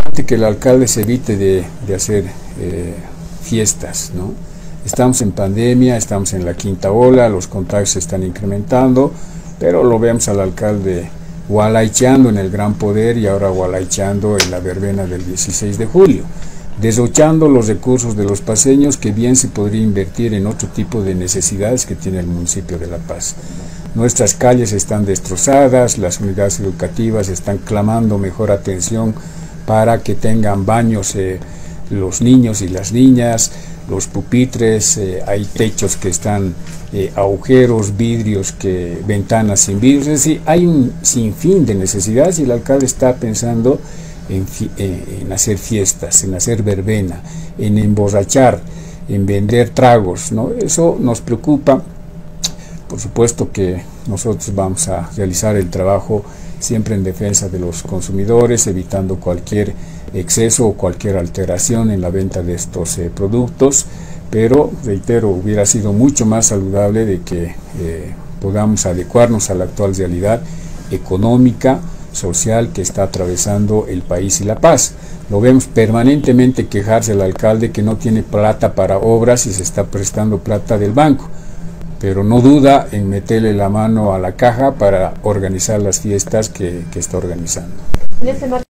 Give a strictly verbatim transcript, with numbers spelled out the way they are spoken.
importante que el alcalde se evite de, de hacer eh, fiestas, ¿no? Estamos en pandemia, estamos en la quinta ola, los contagios se están incrementando, pero lo vemos al alcalde gualaicheando en el Gran Poder y ahora gualaicheando en la verbena del dieciséis de julio, desochando los recursos de los paseños que bien se podría invertir en otro tipo de necesidades que tiene el municipio de La Paz. Nuestras calles están destrozadas, las unidades educativas están clamando mejor atención para que tengan baños eh, los niños y las niñas, los pupitres, eh, hay techos que están eh, agujeros, vidrios, que ventanas sin vidrios, es decir, hay un sinfín de necesidades y el alcalde está pensando en, eh, en hacer fiestas, en hacer verbena, en emborrachar, en vender tragos, ¿no? Eso nos preocupa. Por supuesto que nosotros vamos a realizar el trabajo siempre en defensa de los consumidores, evitando cualquier exceso o cualquier alteración en la venta de estos eh, productos, pero reitero, hubiera sido mucho más saludable de que eh, podamos adecuarnos a la actual realidad económica, social que está atravesando el país y La Paz. Lo vemos permanentemente quejarse el alcalde que no tiene plata para obras y se está prestando plata del banco, pero no duda en meterle la mano a la caja para organizar las fiestas que, que está organizando.